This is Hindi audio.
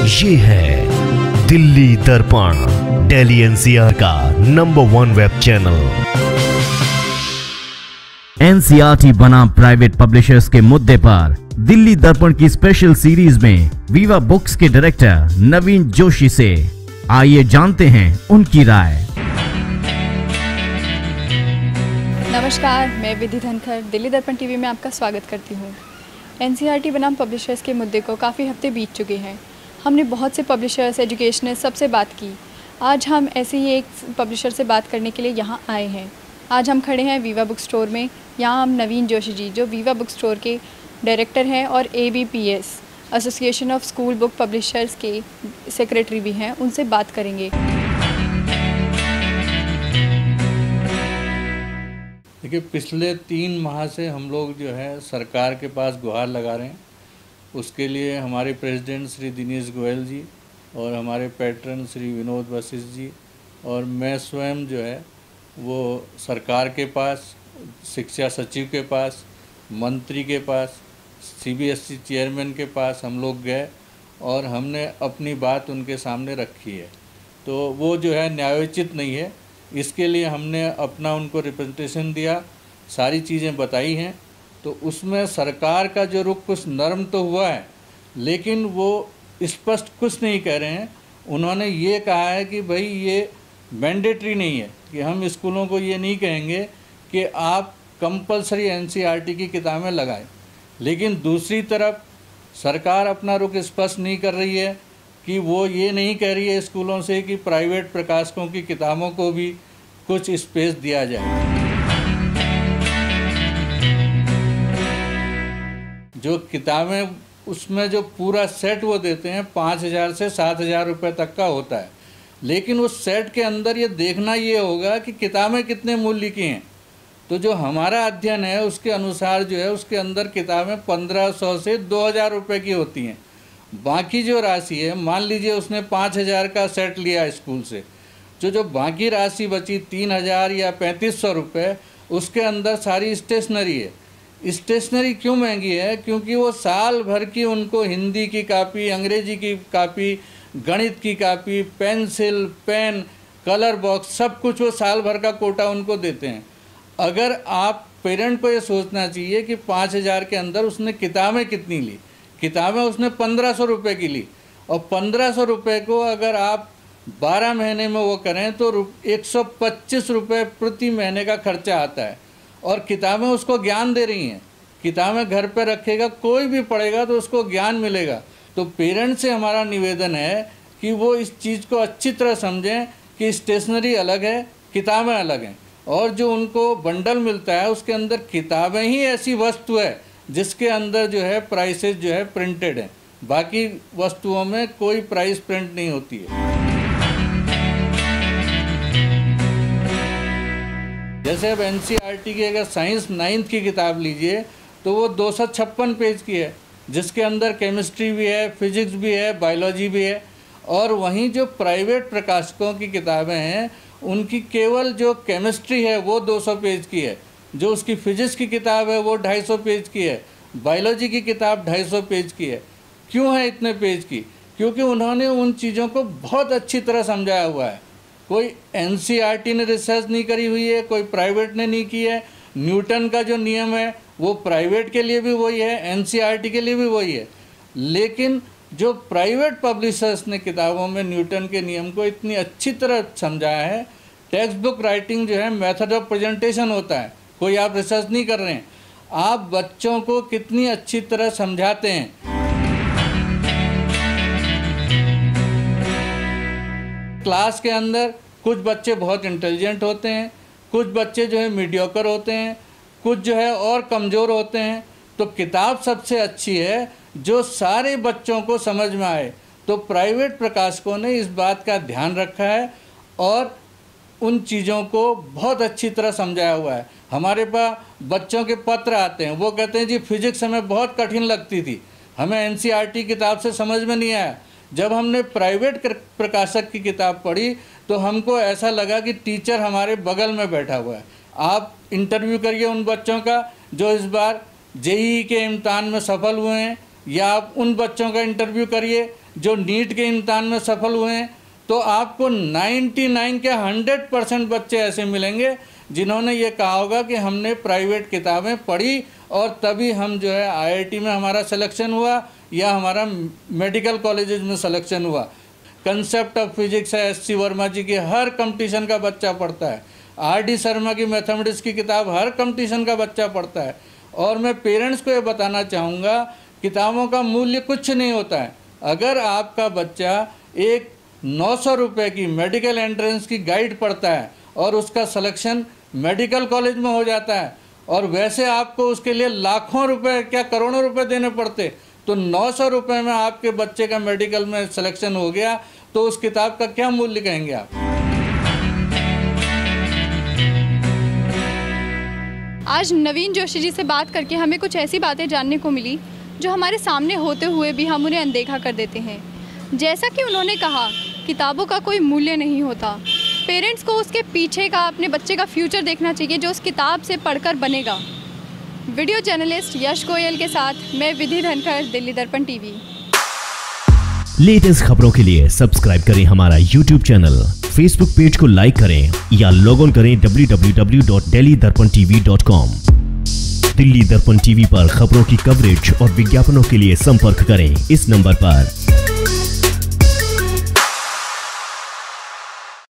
ये है दिल्ली दर्पण, दिल्ली एनसीआर का नंबर 1 वेब चैनल। एनसीईआरटी बना प्राइवेट पब्लिशर्स के मुद्दे पर दिल्ली दर्पण की स्पेशल सीरीज में वीवा बुक्स के डायरेक्टर नवीन जोशी से आइए जानते हैं उनकी राय। नमस्कार, मैं विधि धनखड़ दिल्ली दर्पण टीवी में आपका स्वागत करती हूँ। एनसीईआरटी बनाम पब्लिशर्स के मुद्दे को काफ़ी हफ्ते बीत चुके हैं। हमने बहुत से पब्लिशर्स, एजुकेशनर्स सबसे बात की। आज हम ऐसे ही एक पब्लिशर से बात करने के लिए यहाँ आए हैं। आज हम खड़े हैं वीवा बुक स्टोर में। यहाँ हम नवीन जोशी जी, जो वीवा बुक स्टोर के डायरेक्टर हैं और ABPS association of school book publishers के सेक्रेटरी भी हैं, उनसे बात करेंगे। देखिए, पिछले 3 माह से हम लोग जो है सरकार के पास गुहार लगा रहे हैं। उसके लिए हमारे प्रेसिडेंट श्री दिनेश गोयल जी और हमारे पैट्रन श्री विनोद वशिष्ठ जी और मैं स्वयं जो है वो सरकार के पास, शिक्षा सचिव के पास, मंत्री के पास, CBSE चेयरमैन के पास हम लोग गए और हमने अपनी बात उनके सामने रखी है। तो वो जो है न्यायोचित नहीं है, इसके लिए हमने अपना उनको रिप्रेजेंटेशन दिया, सारी चीज़ें बताई हैं। तो उसमें सरकार का जो रुख कुछ नरम तो हुआ है, लेकिन वो स्पष्ट कुछ नहीं कह रहे हैं। उन्होंने ये कहा है कि भाई ये मैंडेटरी नहीं है, कि हम स्कूलों को ये नहीं कहेंगे कि आप कंपलसरी NCERT की किताबें लगाएं। लेकिन दूसरी तरफ सरकार अपना रुख स्पष्ट नहीं कर रही है कि वो ये नहीं कह रही है स्कूलों से कि प्राइवेट प्रकाशकों की किताबों को भी कुछ स्पेस दिया जाए। जो किताबें उसमें जो पूरा सेट वो देते हैं 5,000 से 7,000 रुपये तक का होता है, लेकिन उस सेट के अंदर ये देखना ये होगा कि किताबें कितने मूल्य की हैं। तो जो हमारा अध्ययन है उसके अनुसार जो है उसके अंदर किताबें 1,500 से 2,000 रुपये की होती हैं। बाकी जो राशि है, मान लीजिए उसने 5,000 का सेट लिया स्कूल से, जो बाकी राशि बची 3,000 या 3,500 रुपये, उसके अंदर सारी स्टेशनरी है। स्टेशनरी क्यों महंगी है? क्योंकि वो साल भर की उनको हिंदी की कापी, अंग्रेजी की कापी, गणित की copy, pencil, pen, colour box, सब कुछ वो साल भर का कोटा उनको देते हैं। अगर आप पेरेंट को ये सोचना चाहिए कि 5,000 के अंदर उसने किताबें कितनी ली। किताबें उसने 1,500 रुपये की ली, और 1,500 रुपये को अगर आप 12 महीने में वो करें तो 125 रुपये प्रति महीने का खर्चा आता है। और किताबें उसको ज्ञान दे रही हैं। किताबें घर पर रखेगा, कोई भी पढ़ेगा तो उसको ज्ञान मिलेगा। तो पेरेंट से हमारा निवेदन है कि वो इस चीज़ को अच्छी तरह समझें कि स्टेशनरी अलग है, किताबें अलग हैं, और जो उनको बंडल मिलता है उसके अंदर किताबें ही ऐसी वस्तु है जिसके अंदर जो है प्राइसेस जो है प्रिंटेड हैं। बाकी वस्तुओं में कोई प्राइस प्रिंट नहीं होती है। जैसे अब NCERT की अगर साइंस 9th की किताब लीजिए तो वो 256 पेज की है, जिसके अंदर केमिस्ट्री भी है, फिजिक्स भी है, बायोलॉजी भी है। और वहीं जो प्राइवेट प्रकाशकों की किताबें हैं उनकी केवल जो केमिस्ट्री है वो 200 पेज की है, जो उसकी फिजिक्स की किताब है वो 250 पेज की है, बायोलॉजी की किताब 250 पेज की है। क्यों है इतने पेज की? क्योंकि उन्होंने उन चीज़ों को बहुत अच्छी तरह समझाया हुआ है। कोई NCERT ने रिसर्च नहीं करी हुई है, कोई प्राइवेट ने नहीं की है। न्यूटन का जो नियम है वो प्राइवेट के लिए भी वही है, NCERT के लिए भी वही है। लेकिन जो प्राइवेट पब्लिशर्स ने किताबों में न्यूटन के नियम को इतनी अच्छी तरह समझाया है। टेक्स्ट बुक राइटिंग जो है मेथड ऑफ प्रेजेंटेशन होता है, कोई आप रिसर्च नहीं कर रहे हैं। आप बच्चों को कितनी अच्छी तरह समझाते हैं। क्लास के अंदर कुछ बच्चे बहुत इंटेलिजेंट होते हैं, कुछ बच्चे जो है मीडियोकर होते हैं, कुछ जो है और कमज़ोर होते हैं। तो किताब सबसे अच्छी है जो सारे बच्चों को समझ में आए। तो प्राइवेट प्रकाशकों ने इस बात का ध्यान रखा है और उन चीज़ों को बहुत अच्छी तरह समझाया हुआ है। हमारे पास बच्चों के पत्र आते हैं, वो कहते हैं जी फिजिक्स हमें बहुत कठिन लगती थी, हमें NCERT किताब से समझ में नहीं आया। जब हमने प्राइवेट प्रकाशक की किताब पढ़ी तो हमको ऐसा लगा कि टीचर हमारे बगल में बैठा हुआ है। आप इंटरव्यू करिए उन बच्चों का जो इस बार JEE के इम्तहान में सफल हुए हैं या आप उन बच्चों का इंटरव्यू करिए जो नीट के इम्तहान में सफल हुए हैं, तो आपको 99 के 100% बच्चे ऐसे मिलेंगे जिन्होंने ये कहा होगा कि हमने प्राइवेट किताबें पढ़ी और तभी हम जो है IIT में हमारा सिलेक्शन हुआ या हमारा मेडिकल कॉलेजेस में सिलेक्शन हुआ। कंसेप्ट ऑफ फिजिक्स है SC वर्मा जी की, हर कंपटीशन का बच्चा पढ़ता है। RD शर्मा की मैथमेटिक्स की किताब हर कंपटीशन का बच्चा पढ़ता है। और मैं पेरेंट्स को ये बताना चाहूँगा, किताबों का मूल्य कुछ नहीं होता है। अगर आपका बच्चा एक 900 रुपये की मेडिकल एंट्रेंस की गाइड पढ़ता है और उसका सिलेक्शन मेडिकल कॉलेज में हो जाता है, और वैसे आपको उसके लिए लाखों रुपए क्या करोड़ों रुपए देने पड़ते, तो 900 रुपये में आपके बच्चे का मेडिकल में सिलेक्शन हो गया, तो उस किताब का क्या मूल्य कहेंगे आप? आज नवीन जोशी जी से बात करके हमें कुछ ऐसी बातें जानने को मिली जो हमारे सामने होते हुए भी हम उन्हें अनदेखा कर देते हैं। जैसा कि उन्होंने कहा, किताबों का कोई मूल्य नहीं होता। पेरेंट्स को उसके पीछे का अपने बच्चे का फ्यूचर देखना चाहिए जो उस किताब से पढ़कर बनेगा। वीडियो जर्नलिस्ट यश गोयल के साथ मैं विधि धनखड़, दिल्ली दर्पण टीवी। लेटेस्ट खबरों के लिए सब्सक्राइब करें हमारा YouTube चैनल, Facebook पेज को लाइक करें या लॉग ऑन करें www.delhidarpantv.com। दिल्ली दर्पण टीवी पर खबरों की कवरेज और विज्ञापनों के लिए संपर्क करें इस नंबर पर।